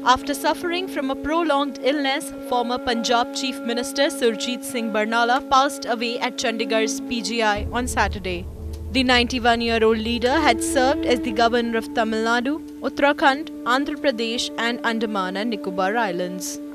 After suffering from a prolonged illness, former Punjab Chief Minister Surjit Singh Barnala passed away at Chandigarh's PGI on Saturday. The 91-year-old leader had served as the governor of Tamil Nadu, Uttarakhand, Andhra Pradesh and Andaman and Nicobar Islands.